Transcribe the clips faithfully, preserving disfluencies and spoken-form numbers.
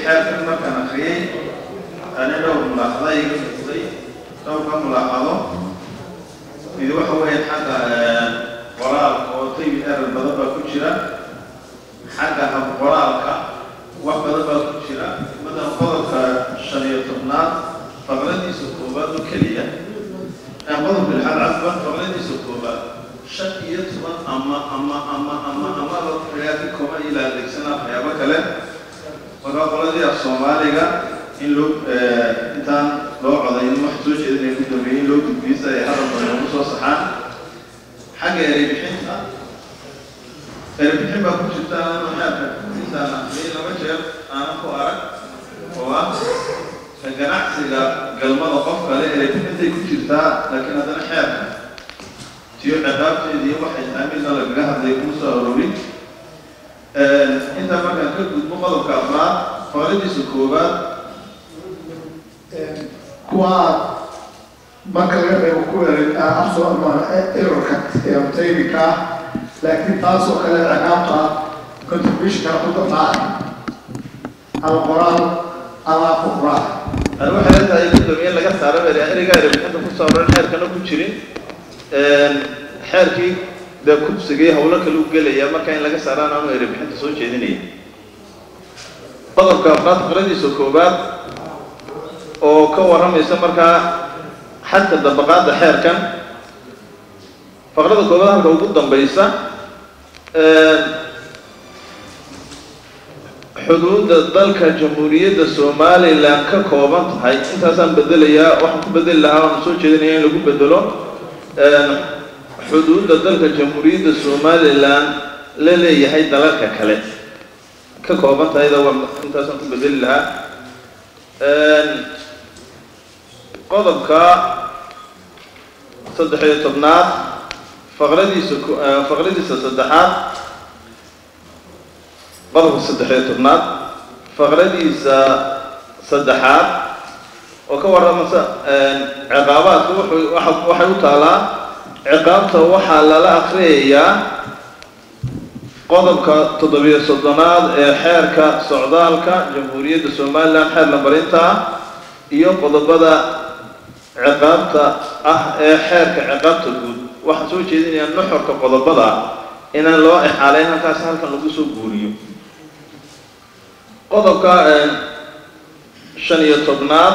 حالة المكان أخير أنا لو ملاحظة يقصدي لو كان ملاحظة إذا هو حتى وراء وطيب أهل البضبة كتشرة حتى وراء وبضبة كتشرة بدأ فضلك الشريط النار فغلدي سكوبات كلية أقول بالحال عصبا فغلدي سكوبات شكية أما أما أما أما أما حياتكم إلى ذلك سنة حيابك له وقال لي الصومالية إن لو إنسان لو عضين محسوس إذن يكون بين لو تبيسا يحرم من صحان حاجة ربحتها ربحتها بكل شيء أنا نحب إنسان لين لما شاف أنا خوارك هو فجناح سلا قلما وقف عليه ربحتها كل شيء لكن هذا نحب تيو عذاب تيجي واحد عامل على الجهة زي موسى وروري أنت ما كان كنت مقابل كأفراد فردي سكوبات كوا بكرة بيكون أفضل ما إيركت يا تيبكا لكن تاسو كلا عقابة كنت بيش كأخذ معي على القرآن على القرآن أروح هذا يقول لي يلا قصة عربية يا إرجع إرجع أنت فصار الحير كانوا كتشرين حيركي ده كنت سجيه هقولك لو قال يا ما كان لقى سعران عم يربح أنت صوت شيء طلب كافرات فردي سكوبات أو كورهم يسمر كا حتى الدبقات الحير كان فقرد الكوبات كوجود ضمبيسة حدود ذلك الجمهورية الصومالية اللي ككوبات هاي أنت أصلا بدل يا واحد بدل لها ونسوي شيء ثاني اللي هو بدلون حدود ذلك الجمهورية الصومالية اللي للي هاي ذلك كله ككوبات هاي ده أنت أصلا بدل لها قضب كا صدحية طبنات فغردي سكو فغردي صدحات قضب الصدحية طبنات فغردي صدحات وكورها مثلا عقابات وح وحيو تالا عقابته وحال لا أخرية قضب كا تضبيط صدنات حيرك سعودالك جمهورية الصومال حير لمبرينتا iyo qodobada ciqaabta ah ee xeerka ciqaabta guud waxa soo jeedinaya nuxurka qodobada inaan loo ixaaleyn halkaas halkan lagu soo guuriyo qodobka shan iyo tobnaad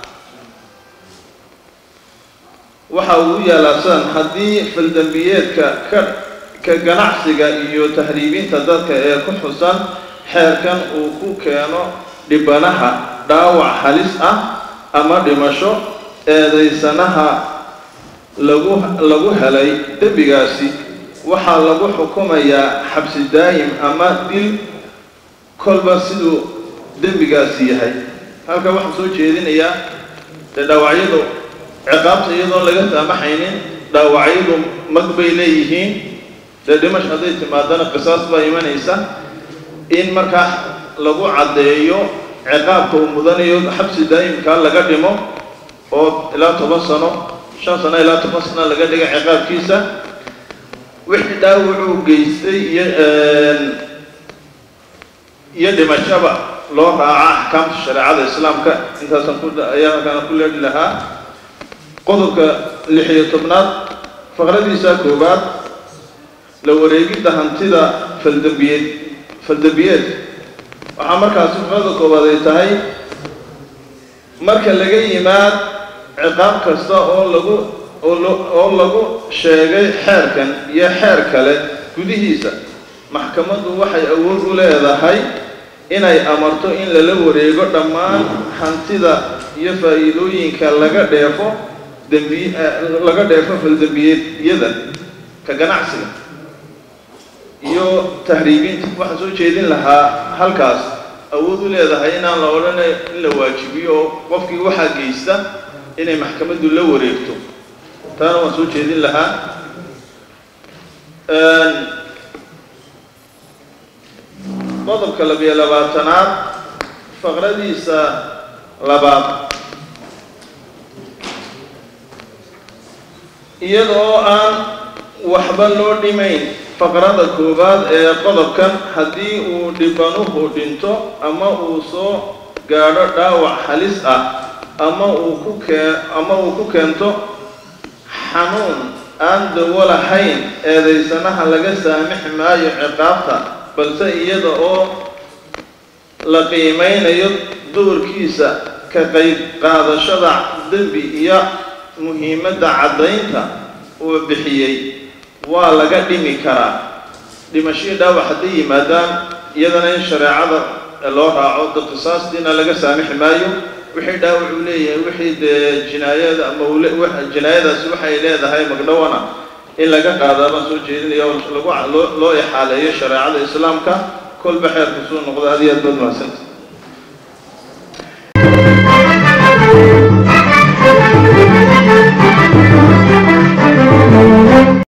waxa uu yaalaasan haddii faldambiyeedka ka ka ganacsiga iyo tahriibinta dadka ee ku xusan xeerkan uu ku keeno dhibanaha dhaawac halis ah ama dhimasho eedaysanaha lagu lagu helay dambigaasi waxa lagu xukumayaa xabsi daa'im ama dil kolba sidoo dambigaasi yahay halka waxa soo jeedinaya dhaawacyadu ciqaabta iyadoo laga saamaxaynin dhaawacyadu magbay leeyihiin dhimasho haday timaadana qisaas baa imanaysa in markaa lagu cadeeyo ciqaabka uu mudanayo xabsi daa'imka laga dhimo oo ilaa toban sano shan sano ilaa toban sano laga dhigo ciqaabkiisa wixii dhaawac uu geystay iyo iyo dhimashaba loo raaca axkaamta shareecada islaamka intaasan ku ayaa kana ku leeyahay lahaa qodobka lix iyo tobnaad faqradiisa koobaad la wareegidda hantida faldambiyeed faldambiyeed waxaa markaas faqrada koobaad ay tahay marka laga yimaad ciqaab kasta oo lagu oo lagu sheegay xeerkan iyo xeer kale gudihiisa maxkamaddu waxay awood u leedahay inay amarto in lala wareego dhammaan hantida iyo faa'iidooyinka laga dheefo dambi laga dheefo faldambiyada ka ganacsiga iyo tahriibinta waxa soo jeedin lahaa halkaas awood u leedahay inaan la odhanay in la waajibiyo qofkii waxa geysta inay maxkamaddu la wareegto taana waan soo jeedin lahaa qodobka labiyo labaatanaad faqradiisa labaad iyadoo aan waxba loo dhimayn faqrada koobaad ee qodobkan haddii uu dhibanuhu dhinto ama uu soo gaadho dhaawac halis ah ama uu ku kee ama uu ku keento xanuun aan dawo lahayn eedaysanaha laga saamixi maayo ciqaabta balse iyada oo la qiimeynayo doorkiisa ka qayb qaadashada dembi iyo muhiimadda caddaynta uu bixiyey waa laga dhimi karaa dhimashadii dhaawac haddii yimaadaan iyadana in shareecada loo raaco dad qisaastiina laga saamixi maayo wixii dhaawac uu leeyahay wixii dee jinaayada ama jinaayadaasi waxay leedahay magdhawana in laga qaadaa baan soo jeedinayo lagu loo ixaaleeyo shareecada islaamka kolba xeerku suu noqdo aad iyo aad baad mahadsantahay